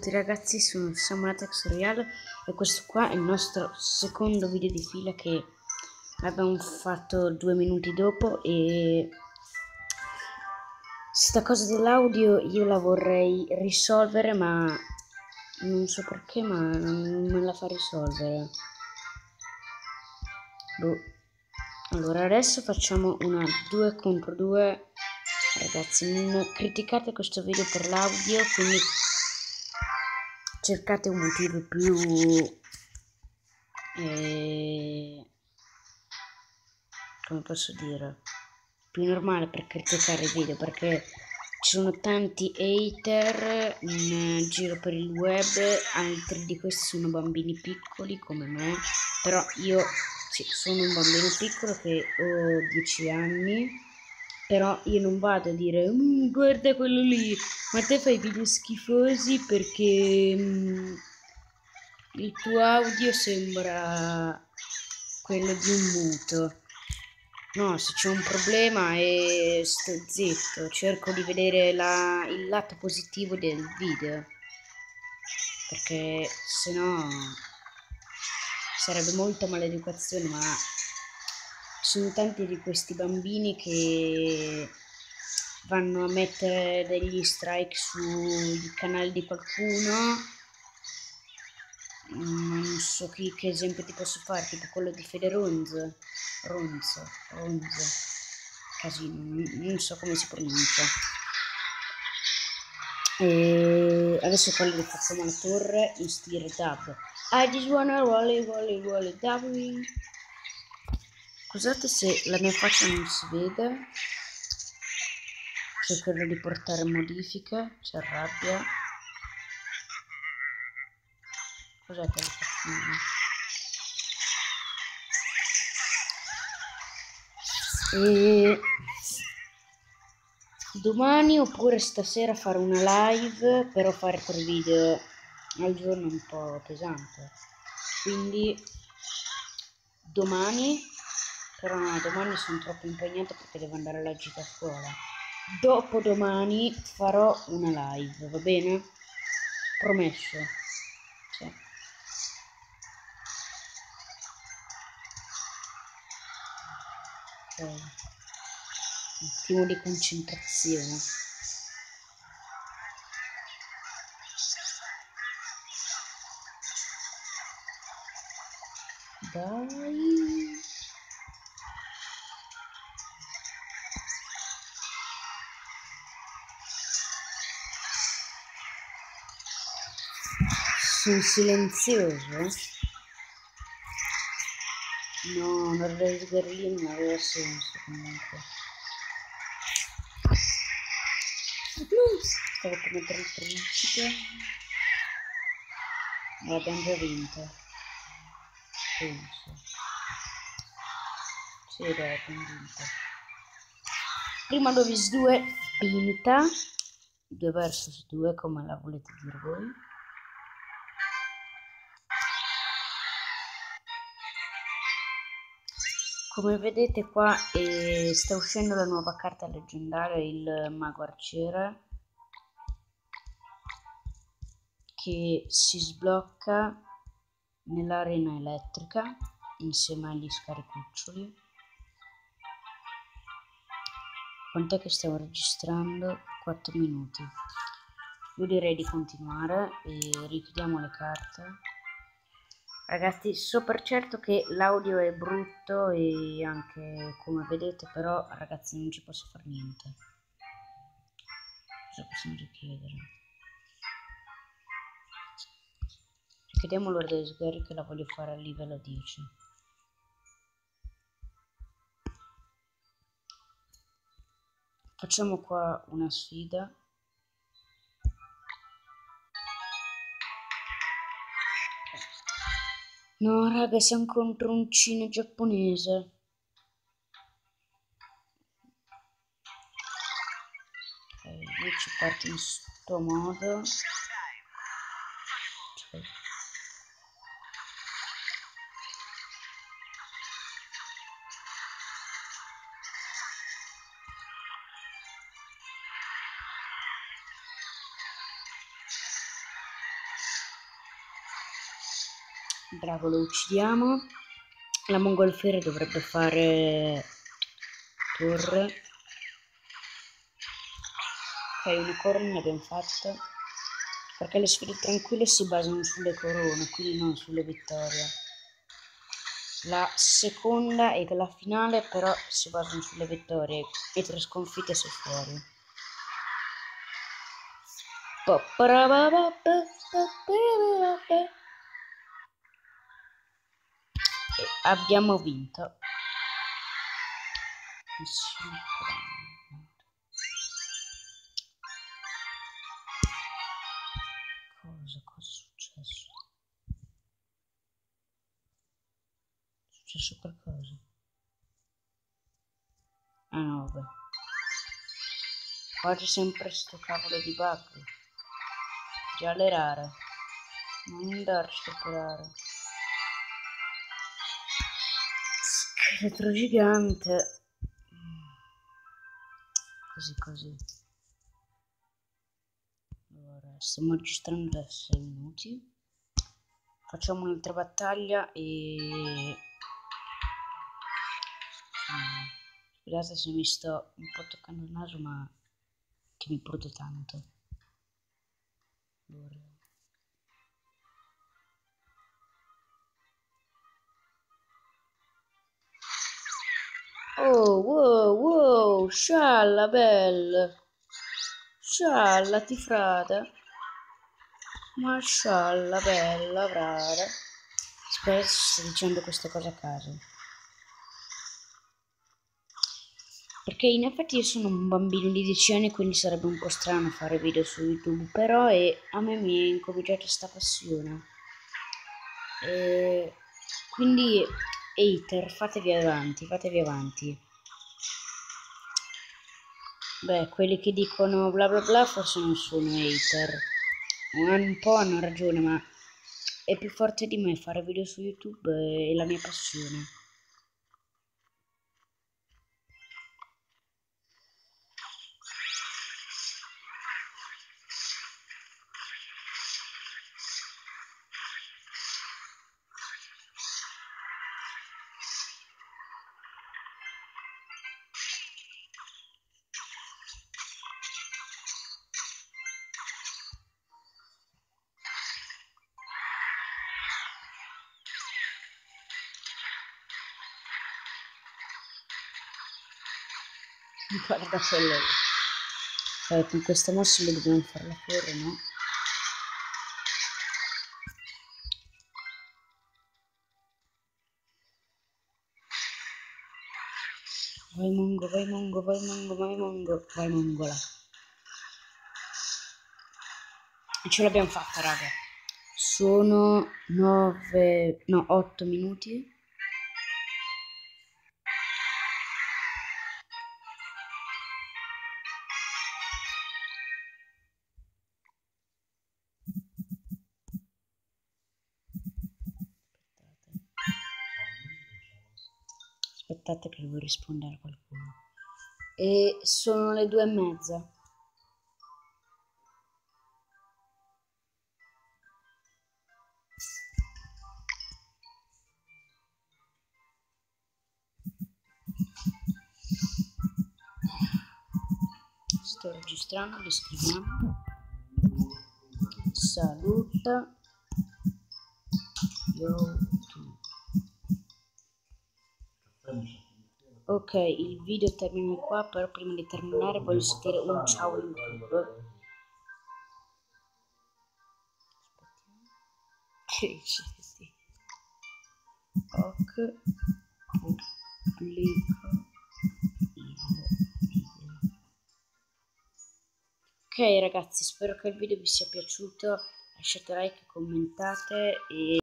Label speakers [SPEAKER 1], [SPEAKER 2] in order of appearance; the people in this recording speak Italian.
[SPEAKER 1] tutti ragazzi, sono Samuelatex Royal e questo qua è il nostro secondo video di fila che abbiamo fatto 2 minuti dopo. E sta cosa dell'audio io la vorrei risolvere, ma non so perché, ma non me la fa risolvere. Allora adesso facciamo una 2 contro 2. Ragazzi, non criticate questo video per l'audio, quindi cercate un motivo più come posso dire, più normale per criticare il video, perché ci sono tanti hater in giro per il web. Altri di questi sono bambini piccoli come me, però io sì, sono un bambino piccolo che ho 10 anni, però io non vado a dire guarda quello lì, ma te fai video schifosi perché il tuo audio sembra quello di un muto. No, se c'è un problema sto zitto, cerco di vedere il lato positivo del video, perché se no sarebbe molta maleducazione. Ma ci sono tanti di questi bambini che vanno a mettere degli strike sul canale di qualcuno. Non so che esempio ti posso fare, tipo quello di Fede Ronzo, casino, non so come si pronuncia. E adesso quello li facciamo alla torre in stile dub. I just wanna volley dubbing. Scusate se la mia faccia non si vede, cercherò di portare modifiche, si arrabbia. Cos'è che le facciamo? E domani oppure stasera fare una live, però fare 3 video al giorno è un po' pesante, quindi domani, però no, domani sono troppo impegnata perché devo andare alla gita a scuola. Dopodomani farò una live, va bene? Promesso. Sì. Ok. Un attimo di concentrazione. Dai. Sono silenzioso. No, non Berlino non aveva senso comunque. Stavo come per il principe. Ma l'abbiamo già vinta. Penso. Sì, dai, abbiamo vinta. Prima 2 vinta. 2 versus 2, come la volete dire voi. Come vedete qua sta uscendo la nuova carta leggendaria, il mago arciere, che si sblocca nell'arena elettrica insieme agli scaricuccioli. Quant'è che stiamo registrando? 4 minuti. Io direi di continuare e richiudiamo le carte. Ragazzi, so per certo che l'audio è brutto e anche come vedete, però ragazzi non ci posso fare niente. Cosa possiamo richiedere? Richiediamo l'ordine dei sgherri, che la voglio fare a livello 10. Facciamo qua una sfida. No raga, siamo contro un cine giapponese. Io ci parto in sto modo. Il drago lo uccidiamo. La mongolfiere dovrebbe fare torre. Ok, una corona l'abbiamo fatta. Perché le sfide tranquille si basano sulle corone, quindi non sulle vittorie. La seconda e la finale però si basano sulle vittorie e 3 sconfitte sei fuori. E abbiamo vinto. Cosa è successo? È successo qualcosa? Ah no, vabbè. Qua c'è sempre sto cavolo di bug. Già le rare. Non andarci a operare. Scheletro gigante. Così. Allora, stiamo registrando da 6 minuti. Facciamo un'altra battaglia e... Scusate se mi sto un po' toccando il naso, ma che mi prude tanto. Allora. Oh, wow, scialla, bella. Scialla, ti frate. Mascialla, bella, frate. Spero stia dicendo queste cose a caso. Perché in effetti io sono un bambino di 10 anni, quindi sarebbe un po' strano fare video su YouTube, però a me mi è incominciata questa passione. Quindi, hater, fatevi avanti. Beh, quelli che dicono bla bla bla forse non sono hater. Un po' hanno ragione, ma è più forte di me fare video su YouTube, è la mia passione. Guarda quello. Con queste mosse le dobbiamo farla fuori, no? Vai mongola. E ce l'abbiamo fatta, raga. Sono 8 minuti. Aspettate che devo rispondere a qualcuno. E sono le 2:30. Sto registrando, li scriviamo. Saluta YouTube. Ok, il video termina qua, però prima di terminare voglio sentire un ciao YouTube. Ok, pubblico il video. Ok ragazzi, spero che il video vi sia piaciuto, lasciate like, commentate e